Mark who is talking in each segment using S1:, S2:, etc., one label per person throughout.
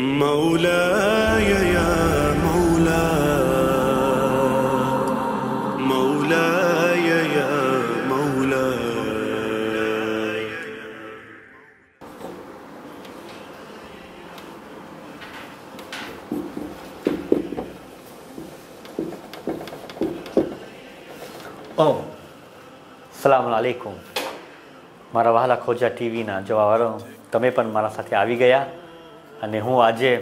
S1: मौलाय या मौला, मौलाय या मौला।
S2: સલામ આલેકુમ મારા વહાલા ખોજા ટીવીના જોવાવાળો, તમે પણ મારા સાથે આવી ગયા અને હું આજે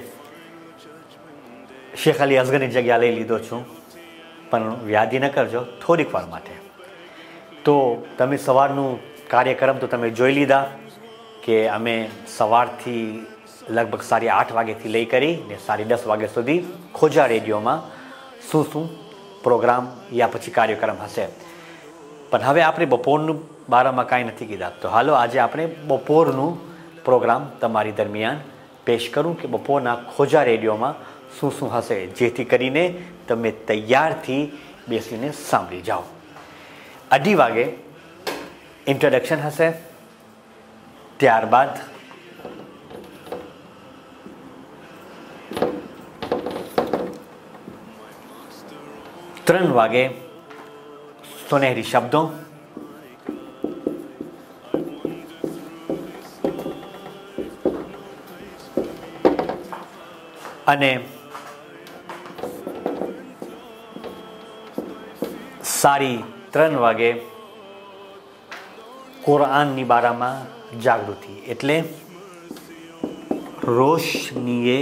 S2: શેખ અલી અસગરની જગ્યા લઈ લીધો છું, પણ વ્યાધિ ન કરજો થોડીક વાર માટે. તો તમે સવારનું કાર્યક્રમ તો તમે જોઈ લીધા કે અમે સવારથી લગભગ 8:30 વાગ્યાથી લઈ કરી ને 10:30 વાગ્યા સુધી ખોજા રેડિયોમાં શું પ્રોગ્રામ યા પછી કાર્યક્રમ હશે. પણ હવે આપણે બપોરનું બારામાં કાંઈ નથી કીધા, તો હાલો આજે આપણે બપોરનું પ્રોગ્રામ તમારી દરમિયાન પેશ કરું કે બપોરના ખોજા રેડિયોમાં શું હશે, જેથી કરીને તમે તૈયારથી બેસીને સાંભળી જાઓ. 2:30 વાગે ઇન્ટ્રોડક્શન હશે, ત્યારબાદ ત્રણ વાગે સુનેહરી શબ્દો, અને 3:30 વાગે કુરાનની બારામાં જાગૃતિ, એટલે રોશનીએ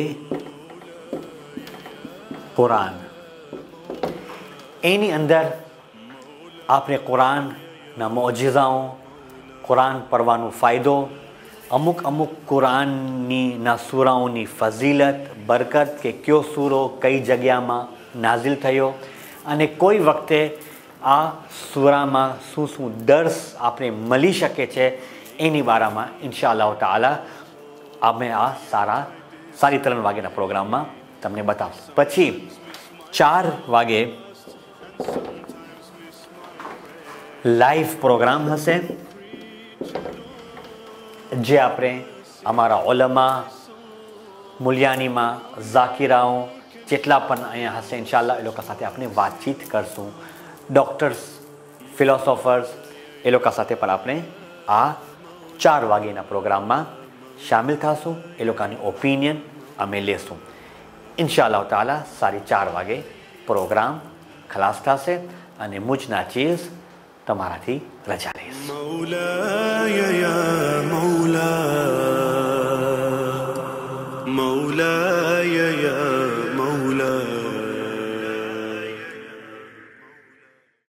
S2: કુરાન. એની અંદર આપણે કુરાનના મોજિઝાઓ, કુરાન પડવાનો ફાયદો, અમુક કુરાનના સૂરાઓની ફઝીલત, બરકત કે કયો સૂરો કઈ જગ્યામાં નાઝિલ થયો અને કોઈ વખતે આ સૂરામાં શું દર્સ આપણે મળી શકે છે, એની બારામાં ઇન્શાઅલ્લાહ તાઆલા અમે આ 3:30 વાગ્યાના પ્રોગ્રામમાં તમને બતાવશું. પછી 4 વાગે લાઈવ પ્રોગ્રામ હશે, જે આપણે અમારા ઓલમા, મુલિયાનીમાં ઝાકિરાઓ જેટલા પણ અહીંયા હશે ઇન્શાઅલ્લાહ એ લોકો સાથે આપણે વાતચીત કરશું. ડૉક્ટર્સ, ફિલોસોફર્સ એ લોકો સાથે પણ આપણે આ 4 વાગ્યાના પ્રોગ્રામમાં શામિલ થશું, એ લોકોની ઓપિનિયન અમે લેશું. ઇન્શાઅલ્લાહ તાઆલા 4:30 વાગે પ્રોગ્રામ ખલાસ થશે અને મુજના ચીઝ તમારાથી રજા લઈશ.
S1: મૌલાય યા મૌલા, મૌલાય